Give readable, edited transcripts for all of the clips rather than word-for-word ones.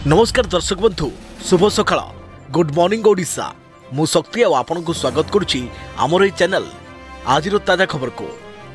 नमस्कार दर्शक बंधु शुभ सकाळ गुड मॉर्निंग ओडिशा मु शक्ति आपण को स्वागत करुच्ची आमर चैनल आज ताजा खबर को।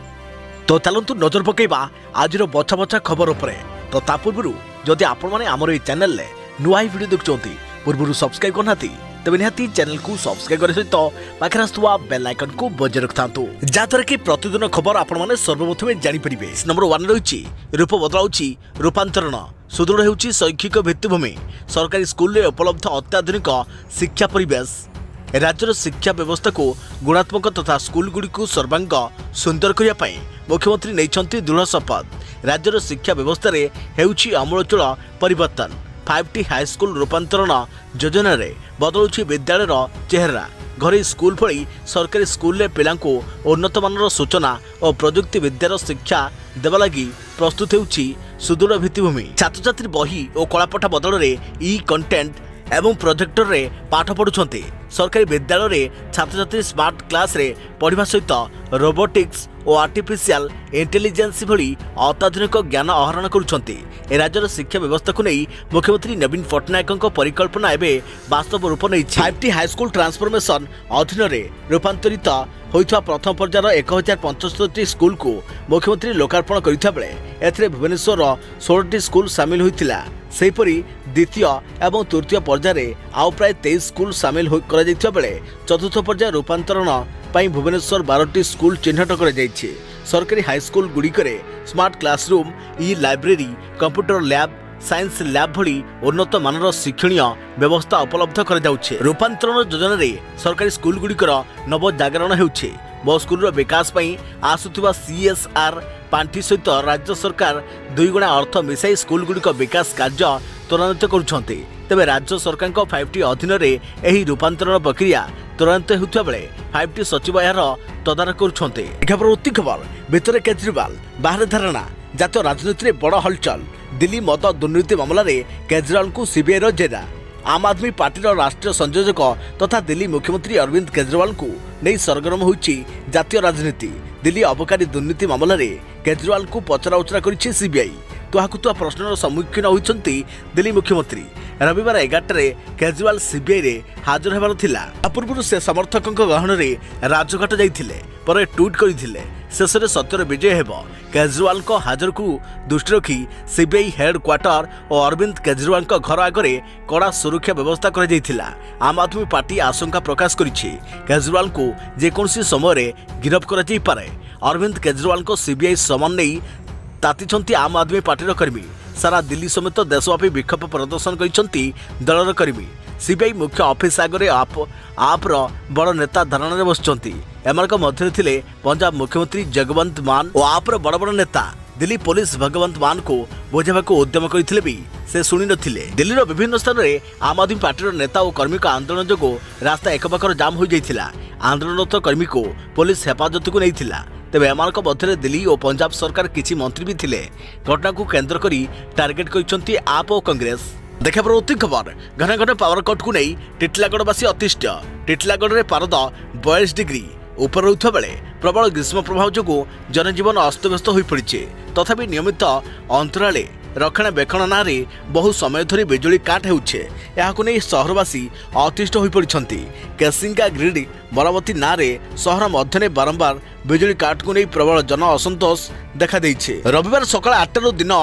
तो चलतु नजर पकईबा आज बछा बछा खबर उपर। तो ता पूर्व जदि आपण मैंने आमर चैनल नुआ वीडियो देखुंत पूर्व सब्सक्राइब करना तेज निहाती चैनल को सब्सक्राइब करने सहित पाखे आसुवा बेल आइकन को बजाय रखता जहाँद्वारा कि प्रतिदिन खबर आपण मैंने सर्वप्रथमे जानीपर। नंबर 1 रही रूप बदलाउची रूपांतरण सुदृढ़ होउची शैक्षिक भित्तिभूमि सरकारी स्कूल रे उपलब्ध अत्याधुनिक शिक्षा परिवेश राज्यर शिक्षा व्यवस्था को गुणात्मक तथा स्कूल गुड़ी को सर्वांग सुंदर करने मुख्यमंत्री नहीं दृढ़ शपथ। राज्यर शिक्षा व्यवस्था रे हेउची आमूलचूल परिवर्तन 5T हाईस्कूल रूपांतरण योजना रे बदलुची विद्यालयर चेहरा घरे स्कूल भली सरकारी स्कूल रे पिलांको उन्नत मानर सूचना और प्रजुक्ति विद्यार शिक्षा देवा लगी प्रस्तुत होउची सुदृढ़ भित्तिभूमि। छात्र छात्री बही और कलापठा बदल रे ई कंटेंट एवं प्रोजेक्टर रे पाठ पढ़ुछन्ते। सरकारी विद्यालय रे छात्र छात्री स्मार्ट क्लास रे पढ़िबा सहित रोबोटिक्स और आर्टिफिशियल इंटेलिजेंस भली अत्याधुनिक ज्ञान आहरण करुछन्ते। राज्यर शिक्षा व्यवस्था को नहीं मुख्यमंत्री नवीन पट्टनायक परिकल्पना एवं वास्तव रूप नहीं 5T हाईस्कूल ट्रांसफॉर्मेशन अधीन रे रूपांतरित होइथवा प्रथम पर्यायर 1075 स्कूल को मुख्यमंत्री लोकार्पण करथिबा बेले एथिरे भुवनेश्वर 16टी स्कूल सामिल होइतिला। सेहीपरि द्वितीय एवं तृतीय पर्यायर आउ प्राय 23 स्कूल सामिल कर जाइथिबा बेले चतुर्थ पर्यायर रूपांतरण पाई भुवनेश्वर 12टी स्कूल चिन्हट कर जाइछि। सरकारी हाईस्कूल गुड़िकरे smart classroom e library computer lab science lab भली उन्नत मानर शिक्षणीय व्यवस्था उपलब्ध कर जाउछे। रूपांतरण योजना रे सरकारी स्कूल गुड़िकर नव जागरण हेउछे। मो स्कूल विकास पई आसुथिबा CSR पांठी सहित राज्य सरकार 2 गुणा अर्थ मिसाई स्कूल गुड़िक विकास कार्य त्वरान्वित करुछन्ते। तेबे राज्य सरकार 5T अधीन रे एही रूपांतरण प्रक्रिया त्वरान्वित हेउथबा बेले 5T सचिव यार तदारख करुछन्ते। प्रवृत्ति खबर भितर केजरीवाल बाहर धारणा जातीय राजनीति रे बड़ हलचल। दिल्ली मद दुर्नीति मामला रे केजरीवाल को सीबीआई रो जेरा। आम आदमी पार्टी राष्ट्रीय संयोजक तथा दिल्ली मुख्यमंत्री अरविंद केजरीवाल को नहीं सरगरम होइछि जातीय राजनीति। दिल्ली अबकारी दुर्नीति मामला रे केजरीवाल को पचराउचरा करिछि सीबीआई। तुहाकुतुआ प्रश्नर सम्मुखीन होइछन्ति दिल्ली मुख्यमंत्री। रविवार 11 केजरीवाल सीबीआई रे हाजर हेबार थिला। पूर्व से समर्थकों गहन रे राजघाट जाइथिले पर ट्वीट करिथिले शेष में सत्यर विजय हेब। केजरीवाल को हाजर को दृष्टि रखी सीबीआई हेडक्वार्टर और अरविंद केजरीवाल घर आगे कड़ा सुरक्षा व्यवस्था कर जाइथिला। आम आदमी पार्टी आशंका प्रकाश करिछि केजरीवाल को जेकोसी समय गिरफ कर जाई पारे। अरविंद केजरीवाल को सीबीआई समन नहीं तातिछन्ति आम आदमी पार्टी कर्मी। सारा दिल्ली समेत देशव्यापी विक्षोभ प्रदर्शन करिछन्ति दलर कर्मी। सीबीआई मुख्य ऑफिस आगे आप्र बड़ नेता धारणा रे बसचन्ति। एमानक मध्य थिले पंजाब मुख्यमंत्री जगवंत मान और आप्र बड़ बड़ नेता। दिल्ली पुलिस भगवंत मान को बुझाइबाक उद्यम करथिले भी से शुणी नथिले। दिल्लीर विभिन्न स्थान में आम आदमी पार्टी नेता और कर्मी आंदोलन जोगो रास्ता एकपाखर जाम हो जाइथिला। आंदोलनरत कर्मी को पुलिस हेफाजत को नैथिला। तेबे एमानक मध्य दिल्ली और पंजाब सरकार किछि मंत्री भी थिले। घटना को केंद्र करी टार्गेट करिसंती आप और कांग्रेस। देखा प्रवृत्ति खबर घन घन पावर कट को नहीं टिटलागढ़वासी अतिष्ठ। टिटलागढ़ में पारद 42 डिग्री ऊपर रहता बेले प्रबल ग्रीष्म प्रभाव जो जनजीवन अस्तव्यस्त हो पड़े। तथापि नियमित अंतराले रक्षणाबेक्षण ना बहु समय धरी बिजुली काट होउछे। याकु नै सहरवासी अतिष्ठ हो पड़छन्ति। केसिंगा ग्रिड मरामती ना सहर मध्य बारंबार बिजुली काट को नहीं प्रबल जन असंतोष देखा देइछे। रविवार सकाळ 8 रु दिन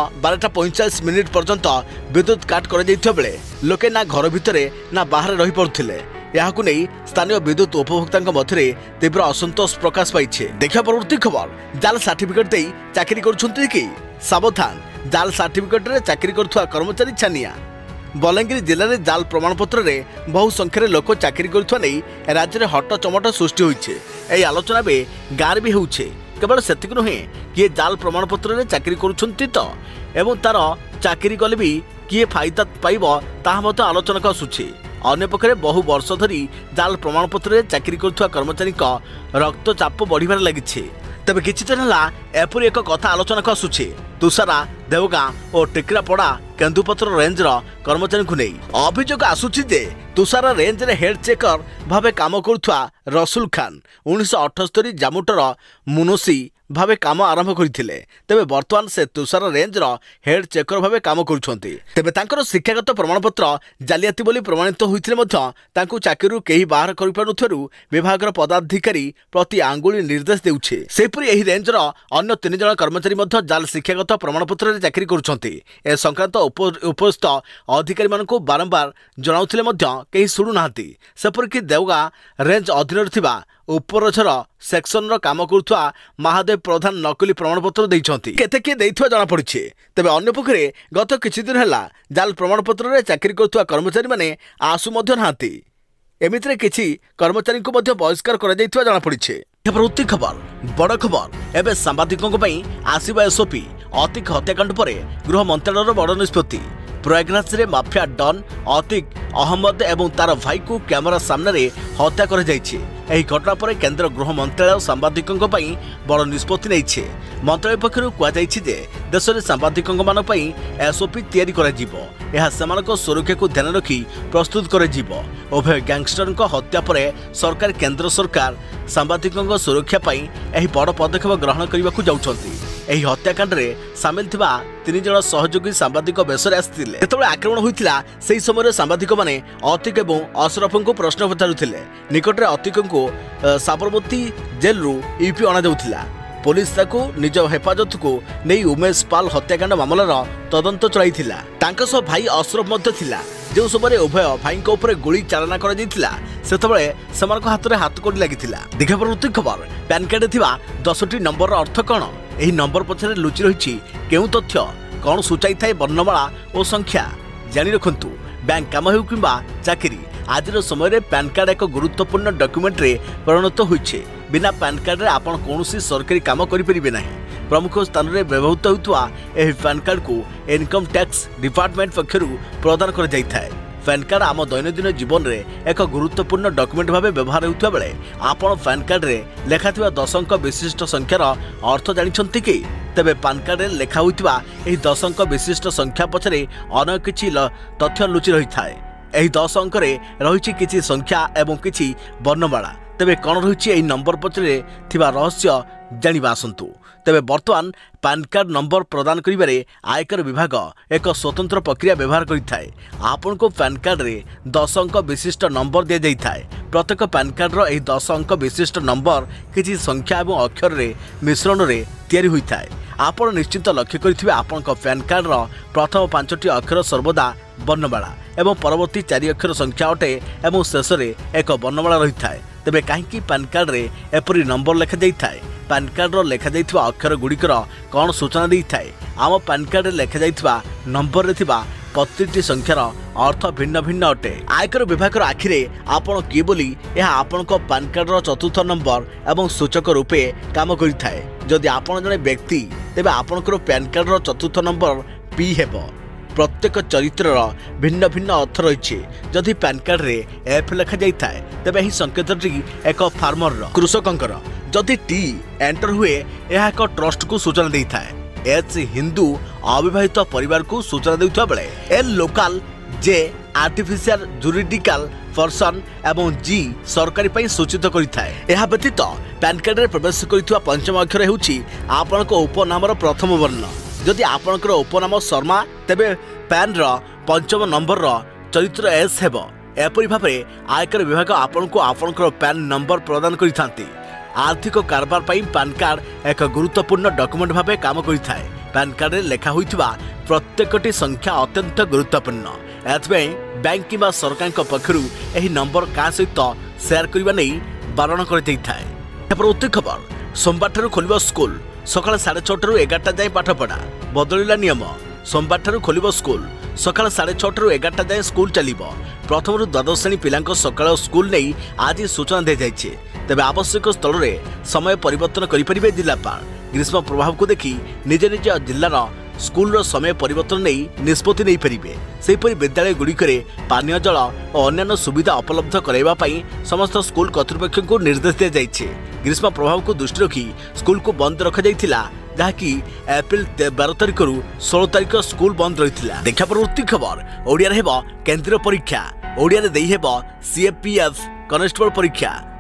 12:45 पर्यंत विद्युत काट कर जाइथिबा बेले लोके ना घर भितरे ना बाहर रही पड़ुथिले। याकु नहीं स्थानीय विद्युत उपभोक्ता मध्य तीव्र असंतोष प्रकाश पाइछे। देखा प्रवृत्ति खबर जाल सर्टिफिकेट दे चाकरी करुछन्ति कि सावधान। जाल सर्टिफिकेट रे चाकरी करथुआ कर्मचारी छानिया। बलांगीर जिले में जाल प्रमाणपत्र रे बहु संख्यार लोक चाकरी करथुआ नै राज्य में हट चमट सृष्टि होइछे। एई आलोचना बे गार भी होउछे। केवल सेतिक नुहे किए जाल प्रमाणपत्र रे चाकरी करुछन्ति तो एवं तार चाकरी कले भी किए फायदा पाइबो ताहा मते आलोचना को आसुछे। अन्य पक्षे बहु वर्ष धरी जाल प्रमाणपत्र रे चाकरी करथुआ कर्मचारी रक्तचाप बढ़िबार लागिछे। तेबे किछि दिन हला एपरि एक कथा आलोचना को आसुछे। तुषारा देवगां और टिकरापड़ा केन्दुपत्र रेंजर कर्मचारी को नहीं अभियोग आसुछि जे तुषारा रेंज रे हेड चेकर भावे काम करुथुआ रसुल खान 1978 जामुटर मुनोसी भावे काम आरंभ करथिले तेबे वर्तमान से तुषार रेंज रो हेड चेकर भावे काम करूछंती तेबे तांकर शिक्षागत प्रमाणपत्र जालियाती बोली प्रमाणित होइथिले मध्य तांकु चाकरीरु केही बाहर करि पारुथरु विभागर पदाधिकारी प्रति आंगुली निर्देश देउछे सेपुरी एही रेंज रो अन्य 3 जण कर्मचारी मध्य जाल शिक्षागत प्रमाणपत्र रे चाकरी करूछंती ए संक्रांत उपस्थित अधिकारी मानकु बारंबार जणाउथिले मध्य केही सुनु नाहंती सेपुरी कि देवगा रेंज अधीन थिबा उपरझर सेक्शन रो काम करुवा महादेव प्रधान नकली प्रमाणपत्र देइछंती केते के देइथवा जाना पड़िछे तेबे अन्य पखरे गत किछि दिन हला जाल प्रमाणपत्र रे चाकरी करुवा कर्मचारी माने आसु मध्य नाहंती एमित्रे किछि कर्मचारी को मध्य बहिष्कार करा जाइथवा जाना पड़िछे प्रवृत्ति खबर बड़ खबर एबे सांबादिकों पई आसीबा एसओपी अतिक हत्याकांड परे गृह मंत्रालय बड़ निष्पत्ति प्रयागराज रे माफिया डन अतिक अहमद एवं तार भाई को कैमरा सामने हत्या कर जाइछे एही घटना पर केंद्र गृह मंत्रालय सांबादिकों पई बड़ निष्पत्ति नैछे मंत्रालय पक्षरु कुआ जाइछि जे देश रे सांबादिकों मान पई एसओपी तयारी करा जिवो एहा समानक सुरक्षा को ध्यान रखी प्रस्तुत करे जिवो उभय गैंगस्टर को हत्या पर सरकार केंद्र सरकार सांबादिकों सुरक्षा पई एही बड़ पदक्षेप ग्रहण करबा को जाउछंती एही हत्याकांड रे सामिल थिबा 3 जण सहयोगी सांबादिक बेसरे आस्थिले जेतबे आक्रमण होइतिला सेही समय सांबादिक माने अतिक एवं अशरफ को प्रश्न पचारुथिले निकट रे अतिक को साबरमती जेल रु यूपी अना जाउथिला पुलिस ताको निज हेफाजत को नहीं उमेश पाल हत्याकांड मामलार तदंत चलाइथिला तांका सह भाई अशरफ मध्य थिला जो समय उभय भाई ऊपर गोली चालना कर सेतबे सेमानक हाथ में हाथकड़ी लगी देखा प्रवृत्ति खबर पैन कार्ड थिबा 10टी नंबर अर्थ कौन यही नंबर पछरे लुचि रही केउ तथ्य कौन सूचाई थाए वर्णमाला और संख्या जानी रखंतु बैंक काम हो कि चाकरी आज समय पैन कार्ड एक गुरुत्वपूर्ण डॉक्यूमेंट रे परिणत होइछे बिना पैन कार्ड रे आपण कोनोसी सरकारी काम करि परिबे नाही प्रमुख स्थान रे व्यवहृत होतुआ एही पैन कार्ड को इनकम टैक्स डिपार्टमेंट पक्षरु प्रदान कर जाय थाए पैन कार्ड आम दैनंदिन जीवन रे एक गुरुत्वपूर्ण डॉक्यूमेंट भाव व्यवहार होता बेले आपण पैन कार्ड रे लेखा 10 अंक विशिष्ट संख्यार अर्थ जानिछंती कि तेबे पैन कार्ड रे लेखा होइतबा एही 10 अंक विशिष्ट संख्या पछरे अनेक किछि तथ्य लुचि रही थाए एही 10 अंक रे रहिछि किछि संख्या एवं किछि वर्णमाला तेबे कौन रही यही नंबर पछरे थिबा रहस्य जानिबा आसंतु तेबे वर्तमान पैन कार्ड नंबर प्रदान करिबारे आयकर विभाग एक स्वतंत्र प्रक्रिया व्यवहार करिथाय आपन को पैन कार्ड रे 10 अंक विशिष्ट नंबर दिया जाइथाय प्रत्येक पैन कार्ड रो एही 10 अंक विशिष्ट नंबर किछि संख्या एवं अक्षर रे मिश्रण रे तयारी होइथाय आपण निश्चित लक्ष्य करिथिबे आपन को पैन कार्ड रो प्रथम 5टी अक्षर सर्वदा वर्णमाला एवं परवर्ती 4 अक्षर संख्या अटे एवं शेष रे एक वर्णमाला रहिथाय तेबे काहेकि पैन कार्ड रे एपरि नंबर लेखा जाइथाय पैन कार्ड रो लेखा जाइथिबा अक्षर गुड़िकर कौन सूचना देइथाय आम पैन कार्ड रे लेखा जाइथिबा नंबर रे थिबा प्रत्येकटी संख्यार अर्थ भिन्न भिन्न अटे आयकर विभाग आखिरे आपण किए बोली यह आपण को पैन कार्ड रो चतुर्थ नंबर एवं सूचक रूपे काम करिथाय जदि आपण जने व्यक्ति तेबे आपणकर पैन कार्ड रो चतुर्थ नंबर पी हेबो प्रत्येक चरित्र भिन्न भिन्न अर्थ रही जदि पैन कार्ड रे एफ लेखा जाइथाय तेबे ही संकेतटी एक फार्मर कृषकंकर जदि टी एंटर हुए यह एक ट्रस्ट को सूचना देइथाय एच हिंदू अविवाहित परिवार को सूचना देउथबा बेले एल लोकल जे आर्टिफिशियल जुरिडिकल पर्सन एवं जी सरकारी पई सूचित करिथाय एहा व्यतीत पैन कार्ड रे प्रवेश करिथुवा पंचम अक्षर हेउची आपनक उपनामर प्रथम वर्ण जदि आपनकर उपनाम शर्मा तेबे पैन रो पंचम नंबर रो चरित्र एस हेबो एपरि भाबरे आयकर विभाग आपनको आपनकर पैन नंबर प्रदान करिथांती आर्थिक कारबार पई पैन कार्ड एक गुरुत्वपूर्ण डॉक्यूमेंट भाबे काम करिथाय पैन कार्ड रे लेखा होइथिबा प्रत्येकटी संख्या अत्यंत गुरुत्वपूर्ण एथबे बैंक किबा सरकार को पखरु एही नंबर का सहित शेयर करबा नै बारण कर दैथाय प्रवृत्ति खबर सोमवार ठारू खोलिबो स्कूल सकाळ 6:30 रु 11टा जाय पाठ पढ़ा बदलिला नियम सोमवार ठारू खोलिबो स्कूल सकाळ 6:30 रु 11टा जाय स्कूल चलिबो प्रथम रु द्वादश श्रेणी पिलांको सकाळ स्कूल नै आज सूचना दे जायछि तेबे आवश्यक स्थल रे समय परिवर्तन करि परिबे जिल्लापाल ग्रीष्म प्रभाव को देखि निज निज जिल्लार स्कूल समय परिवर्तन नहीं निष्पत्ति नहीं पारे सेपरी विद्यालय गुड़िकरे पानीय जल और अन्य सुविधा उपलब्ध कराइबा पई समस्त स्कूल कर्तृपक्ष को निर्देश दिया जाइछे ग्रीष्म प्रभाव को दृष्टि रखी स्कूल को बंद रखा जाइथिला जहाँकि एप्रिल 12 तारिख रु 16 तारिख स्कूल बंद रही देखा प्रवृत्ति खबर ओडिया हेब केंद्रीय परीक्षा ओडिया देई हेब सीएपीएफ कनेस्टेबल परीक्षा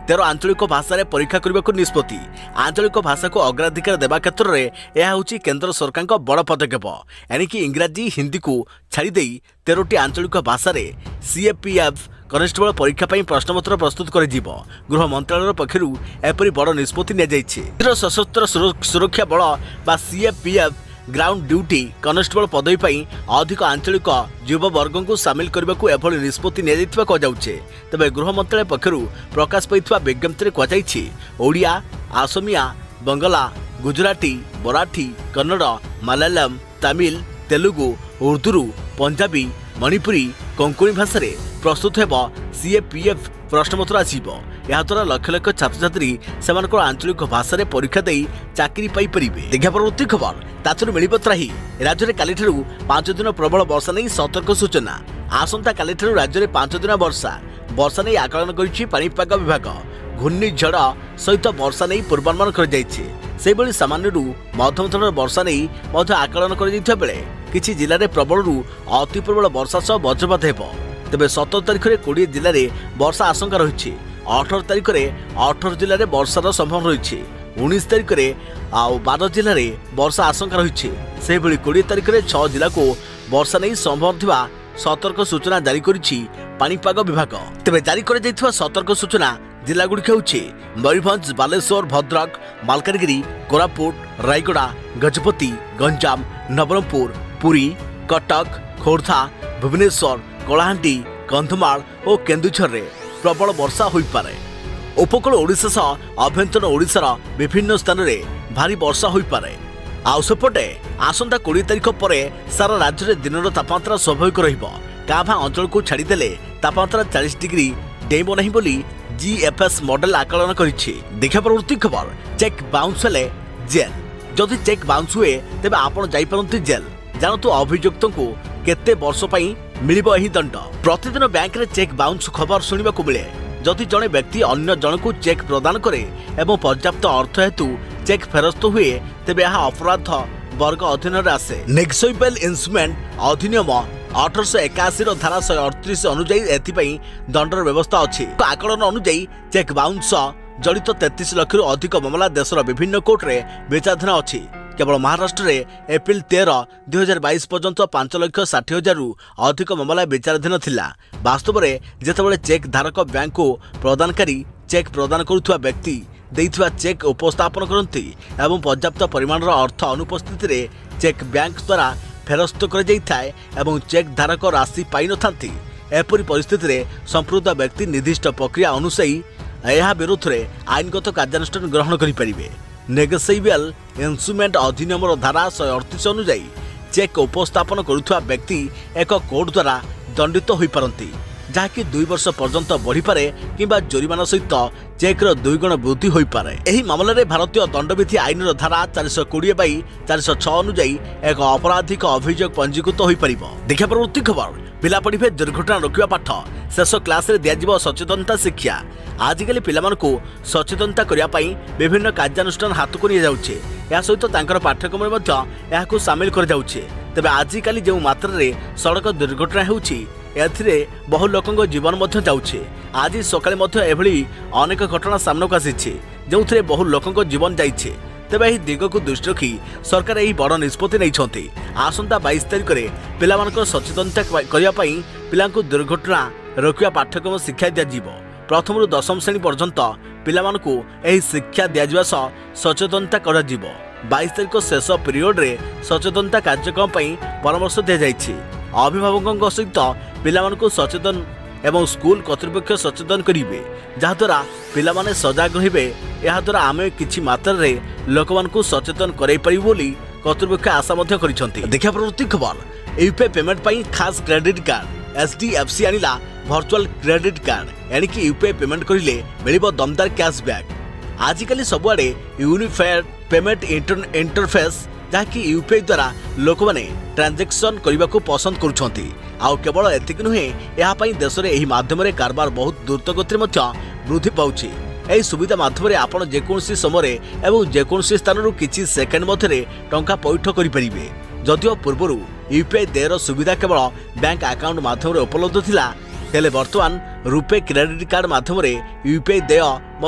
13 आंचलिक भाषा परीक्षा करने को निष्पत्ति। आंचलिक भाषा को अग्राधिकार देवा क्षेत्र में यह हूँ केंद्र सरकार का बड़ पदक्षेप। एणिकी इंग्राजी हिंदी को छाड़ी 13टी आंचलिक भाषा सीएपीएफ कनेस्टेबल परीक्षा पर प्रश्नपत्र प्रस्तुत कर गृह मंत्रालय पक्षर एपरी बड़ निष्पत्ति केंद्र सशस्त्र सुरक्षा बल बा सीएपीएफ ग्राउंड ड्यूटी कनेस्टेबल पदवी पर अधिक आंचलिक युववर्ग को सामिल करने को एभली निष्पत्ति नियाजाउछे। तेबे गृह मंत्रालय पक्षर प्रकाश पाइथिबा विज्ञप्ति कुहाଯାଇଛି ओडिया, आसामिया, बंगला, गुजराती, मराठी, कन्नड़, मलयालम, तमिल, तेलुगु, उर्दू, पंजाबी, मणिपुरी, कोंकणी भाषा प्रस्तुत हेब सीएपीएफ प्रश्नपत्र आसिबो। याद्वारा लक्ष लक्ष छात्र छात्री सेमानकर आंचलिक भाषा परीक्षा दे चाकरी पाई परिबे। देखा परवर्ती खबर ताचुर मिलिपत्राही राज्य में काली 5 दिन प्रबल वर्षा नहीं सतर्क सूचना। आसंता काली राज्य में 5 दिन वर्षा नहीं आकलन करिछि पाणीपाग विभाग। घूर्णिझड़ सहित वर्षा नहीं पूर्वानुमान कर सामान्य मध्यम धरण वर्षा नहीं आकलन कर बेले किछि जिले में प्रबल अति प्रबल वर्षा सह वज्रपात हेब। तेबे 17 तारिख में 20 जिले में वर्षा आशंका रही। 18 तारिख में 18 जिले में वर्षार संभावना रही। 19 तारिख में 12 जिले में वर्षा आशंका रही। से 20 तारिख में 6 जिला को वर्षा नहीं संभावना थिबा सतर्क सूचना जारी करिछि पाणीपाग विभाग। तेबे जारी कर जायथिबा सतर्क सूचना जिला गुड़िक होछि मयूरभंज, बालेश्वर, भद्रक, मालकानगिरी, कोरापुट, रायगड़ा, गजपति, गंजाम, नवरंगपुर, पुरी, कटक, खोर्धा, भुवनेश्वर, कलाहांडी, कंधमाल और केन्दुझर रे प्रबल वर्षा होई पारे। उपकूल ओडिशा सह अभ्यंतर ओडिशार विभिन्न स्थान में भारी वर्षा होई पारे। आउसपटे आसंता 20 तारिख पर सारा राज्य में दिन तापमात्रा स्वाभाविक रहिबो। काभा अंचल को छाड़ीदेले तापमात्रा 40 डिग्री डेइब नहीं बोली जीएफएस मॉडल आकलन करिछि। देखा परवर्ती खबर चेक बाउंस हेले जेल। जदि चेक बाउंस हुए तेबे आपण जाई परंती जेल। जानतु अभियुक्त को केते वर्ष पई मिलिबो एही दंड। प्रतिदिन बैंक रे चेक बाउंस खबर सुनिबा को मिले। जदि जड़े व्यक्ति अन्य जन को चेक प्रदान करे एवं पर्याप्त अर्थ हेतु चेक फेरस्त हुए तेबे यह अपराध वर्ग अधीन आसे। नेक्सोइबल इंस्ट्रूमेंट अधिनियम 1881 धारा 138 अनुजाई एथिपाई दंडर व्यवस्था अछि। आकलन अनुजाई चेक बाउंस जड़ित 33 लाख अधिक मामला देशर विभिन्न कोर्ट रे विचाराधीन अछि। केवल महाराष्ट्र में एप्रिल 13, 2022 पर्यंत 5,60,000 अधिक मामला विचाराधीन थिला। वास्तव में जेतेबेले चेक धारक बैंक को प्रदानकारी चेक प्रदान करुवा व्यक्ति देइथिबा चेक उपस्थापन करती एवं पर्याप्त परिमाणर अर्थ अनुपस्थित रे चेक बैंक द्वारा फेरस्त कर जाइथाय एवं चेक धारक राशि पाई न थांती। एपरि परिस्थिति रे संप्रद व्यक्ति निर्दिष्ट प्रक्रिया अनुसायी यह विरोध में आईनगत कार्यानुष्ठान ग्रहण करें। नेगोशिएबल इंस्ट्रूमेंट अधिनियम धारा 138 अनुजाई चेक उपस्थापन करुवा व्यक्ति एक कोर्ट द्वारा दंडित हो पारती, जहाँकि 2 वर्ष पर्यंत बढ़ी पारे किंबा जोरिमाना सहित चेक्र 2 गुण वृद्धि हो पारे। एही मामलें भारतीय दंडविधि आईन धारा 420/406 अनुजाई एक आपराधिक अभियोग पंजीकृत हो पार। देखा परवर्ती खबर पिला पढ़े दुर्घटना रोकवा पाठ शेष क्लास रे दिया सचेतनता शिक्षा। आजिकल पिलामानकु सचेतनता करने विभिन्न कार्यानुष्ठान हाथ को नियाजाउछे। या सहित तांकर पाठ्यक्रम में मध्य याकु शामिल कर जाउछे। तबे आजिकल जो मात्रा रे सड़क दुर्घटना होउछि एथिरे बहु लोकंग जीवन मध्य जाउछे। आज सकाळे मध्य एभली अनेक घटना सामना को आसीछि जोंथरे बहु लोकंग जीवन जाइछे। तेबे एही दिग को दृष्टि रखी सरकार एही बड़ निष्पत्ति नैछन्ति। आसंता 22 तारिख रे पिलामानकर सचेतनता करिया पई पिलांकु दुर्घटना रोकिया पाठ्यक्रम शिक्षा दिया जीवो। प्रथम रु 10म श्रेणी पर्यंत पिलामानकु एही शिक्षा दिया जिवा सह सचेतनता करा जीवो। 22 तारिख शेष पीरियड रे सचेतनता कार्यक्रम पई परामर्श दिया जाइछि। अभिभावकों सहित पिलामानकु सचेतन एवं स्कूल कर्तृपक्ष सचेतन करिवे, जहाद्वारा पिलामाने सजग रहिबे। याद्वारा आमे किछि मात्रा रे लोकमानकु सचेतन कराई परिबो बोली कर्तृपक्ष आशा मध्य करिसंती। देखा प्रवृत्ति खबर यूपीआई पेमेंट पई खास क्रेडिट कार्ड। एचडीएफसी आनिला वर्चुअल क्रेडिट कार्ड। एणिकी यूपीआई पेमेंट करिले मिलिबो दमदार कैशबैक। आजिकली सबुआडे यूनिफाइड पेमेंट इंटरफेस जहाँकि यूपीआई द्वारा लोक मैंने ट्रांजेक्शन करने को पसंद करुछंती। आउ केवल एतिक नुहे, यह देश में यह माध्यम कारबार बहुत द्रुतगति वृद्धि पाउछि। यह सुविधा माध्यम आपण जेकोसी समय एवं जेकोसी स्थान किछि सेकेंड मध्य टंका पैठ करें। जदिओ पूर्व यूपीआई देयर सुविधा केवल बैंक अकाउंट माध्यम उपलब्ध थिला, हेले वर्तमान रुपे क्रेडिट कार्ड माध्यम यूपीआई देय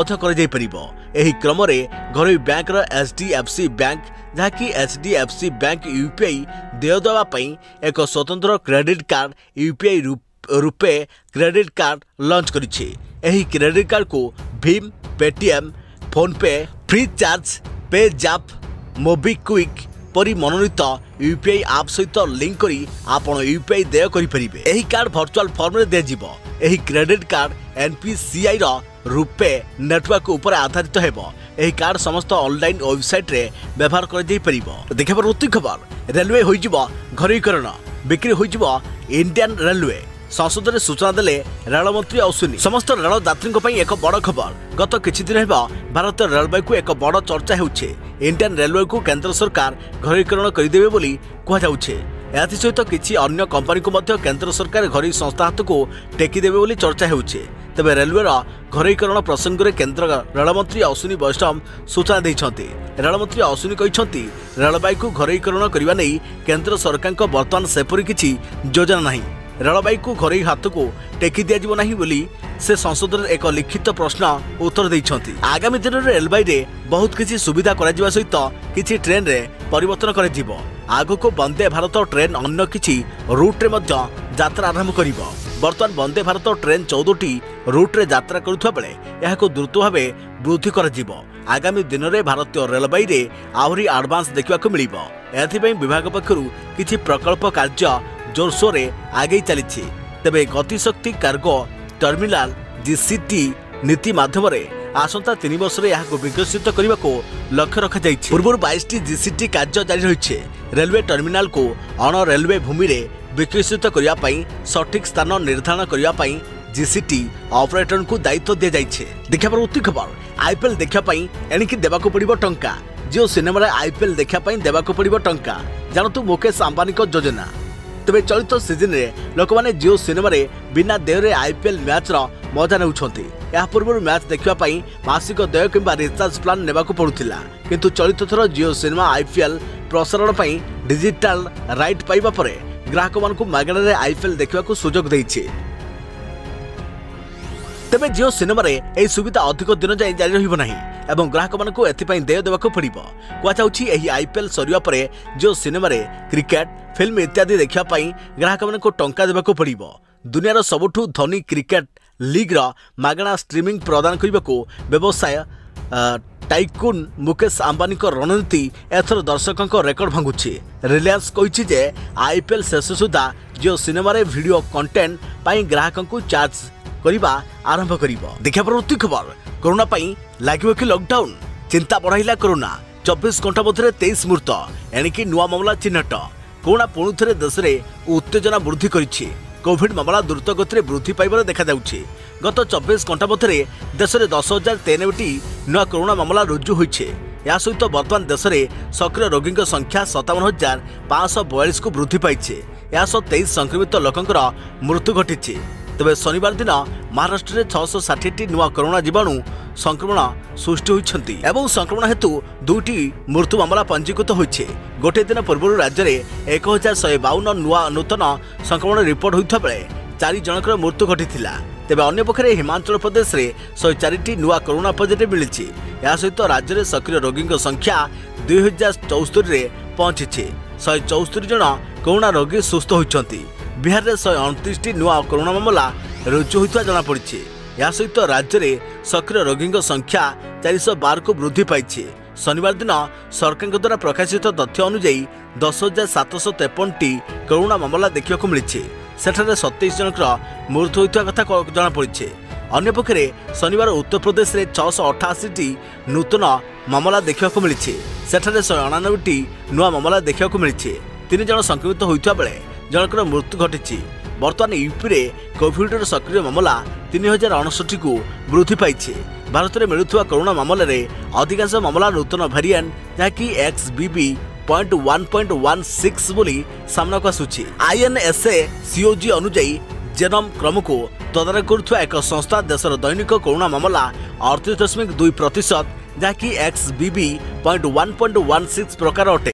एही क्रम घरोई बैंक एचडीएफसी बैंक जहाँकि एचडीएफसी बैंक यूपीआई देय देवाई एक स्वतंत्र credit card UPI RuPay credit card launch करिछि। एही क्रेडिट कार्ड को भीम, Paytm, PhonePe, Freecharge, PayZapp, MobiKwik परी मनोनीत यूपीआई आप सहित लिंक करी आपण यूपीआई देय करि परिबे। एही कार्ड वर्चुअल फॉर्म रे दे जिवो। एही क्रेडिट कार्ड एनपीसीआई रो रुपे नेटवर्क उपर आधारित हेबो। एही कार्ड समस्त ऑनलाइन वेबसाइट रे व्यवहार कर जाई परिबो। देखबो रुति खबर रेलवे होई जिवो घरीकरण बिक्री होई जिवो इंडियन रेलवे। संसद में सूचना देले रेल मंत्री अश्विनी। समस्त रेल यात्री एक बड़ खबर गत किछि दिन हेबा भारतीय रेलवे को एक बड़ चर्चा हेउछे। इंडियन रेलवे को केंद्र सरकार घरीकरण करदेवे बोली कहा जाउछे। एथि सहित किछि अन्य कंपनी को मध्य केंद्र सरकार घरी संस्था हाथ को टेकी देवे बोली चर्चा हेउछे। तेबे रेलवेर घरीकरण प्रसंग में केंद्र रेल मंत्री अश्विनी वैष्णव सूचना दैछन्ति। रेल मंत्री अश्विनी कहिछन्ति रेलवे को घरीकरण करबा नै केंद्र सरकार को वर्तमान सेपरि किछि योजना नाही। रेलवे को घरोई हाथ को टेकी दिया जीवो नहीं बोली से संसद में एक लिखित प्रश्न उत्तर देइछन्ति। आगामी दिन में रेलवे रे बहुत किसी सुविधा करा जिवा सहित किछि ट्रेन रे परिवर्तन करा जिवो। आगो को वंदे भारत ट्रेन अन्य किछि रूट रे मध्य यात्रा आरंभ करिवो। वर्तमान वंदे भारत ट्रेन 14टी रूट रे यात्रा करुवा बेले यहाको द्रुत भाव वृद्धि करा जिवो। आगामी दिन में भारतीय रेलवे रे आहरी एडवांस देखा मिलिबो। एथिपई विभाग पक्षरु किछि प्रकल्प कार्य जोरसोर आगे चली। तेबे गतिशक्ति कार्गो टर्मिनाल जीसीटी नीति माध्यम आसंता 3 वर्ष विकसित करने को लक्ष्य रखा जाइछि। पूर्व 22टी जीसीटी कार्य जारी रही। रेलवे टर्मिनाल को अण रेलवे भूमि रे विकसित करने सठिक स्थान निर्धारण करने जीसीटी ऑपरेटर को दायित्व दि जाइछे। देखा उत्ती खबर आईपीएल देखापी एणिकी देवाक पड़िबो टंका। जियो सिनेमा आईपीएल देखापी देवाक पड़िबो टंका जानतु मुकेश अंबानी योजना। तेबे चलित सीजन रे लोक माने जियो सिनेमा रे बिना देय रे आईपीएल मैच रो मजा नेउछन्ति। या पूर्व मैच देखिबा पई मासिक देय किंबा रिचार्ज प्लान नेबाकू पड़ुथिला, किंतु चलित थर जियो सिनेमा आईपीएल प्रसारण पई डिजिटल राइट पाइबा परे ग्राहक मानकू मागणा रे आईपीएल देखिबाकू सुजोग दैछि। तेबे जियो सिनेमा रे एही सुविधा अधिक दिन जाय जारी रहिबो नाही एवं ग्राहक मानकू एथिपई देय देबाकू पड़िबो। कुआ जाउछि एही आईपीएल सरिया परे जियो सिनेमा रे क्रिकेट, फिल्म इत्यादि देखिया पई ग्राहक मानकू टंका देबाकू पड़िबो। दुनियार सबुठु धनी क्रिकेट लीग रो मागणा स्ट्रीमिंग प्रदान करबाकू व्यवसाय टाइकुन मुकेश अंबानी को रणनीति एथर दर्शकों को रेकर्ड भांगुछि। रिलायंस कहिछि जे आईपीएल शेष सुधा जियो सिनेमा रे वीडियो कंटेंट पई ग्राहकों को चार्ज करिबा आरंभ करिबो। देखा प्रवृत्ति खबर कोरोना पई लागिबो कि लॉकडाउन चिंता बढ़ाइला कोरोना। 24 घंटा मध्य 23 मृत एणिकी नुआ मामला चिन्हट। कोरोना पुणी थे देश में उत्तेजना वृद्धि करिछि। कोविड मामला द्रुत गति वृद्धि पाइबार देखा जाउछि। गत 24 घंटा मध्य देश में 10,093टी नुआ कोरोना मामला रुजु होइछे। या सहित वर्तमान देश में सक्रिय रोगी संख्या 57,542 को वृद्धि पाइछे। या 23 संक्रमित लोकंकर मृत्यु घटिछि। तेबे शनिवार दिन महाराष्ट्र में 660टी नुआ कोरोना जीवाणु संक्रमण सृष्टि होइछन्ति एवं संक्रमण हेतु 2टी मृत्यु मामला पंजीकृत होइछे। गोटे दिन पूर्व राज्य में 1152 नुआ नूतन संक्रमण रिपोर्ट होइथा बेले 4 जनकर मृत्यु घटिथिला। तेबे अन्य पक्षरे हिमाचल प्रदेश में 104टी नुआ कोरोना पॉजिटिव मिलिछि। या सहित राज्य में सक्रिय रोगी संख्या 2074 रे पहुंची। 174 जन कोरोना रोगी सुस्थ होइछन्ति। बिहार में 129टी नुआ कोरोना मामला रुजु होइता जଣା पड़िछि। या सहित राज्य में सक्रिय रोगी संख्या 412 को वृद्धि पाइछि। शनिवार दिन सरकार द्वारा प्रकाशित तथ्य अनुसार 10,753टी कोरोना मामला देखा मिली। सेठारे 27 जनकर मृत्यु होइता कथा जଣା पड़िछि। अन्य पक्षरे शनिवार उत्तर प्रदेश में 688टी नूतन मामला देखा मिली। सेठारे 199टी नुआ मामला देखा मिली। 3 जन संक्रमित होइता बेले जनकर मृत्यु घटी। बर्तमान यूपी रे कोविड सक्रिय मामला 3069 को वृद्धि पाई। भारत में मिलुवा कोरोना मामला रे अधिकांश मामला नूतन वेरिएंट जहाँकि XBB.1.16 बोली सामना को आसुछि। INSA COG अनुजाई जेनोम क्रम को तदारख करुवा एक संस्था देशर दैनिक कोरोना मामला 38.2% जहाँकि XBB.1.16 प्रकार अटे।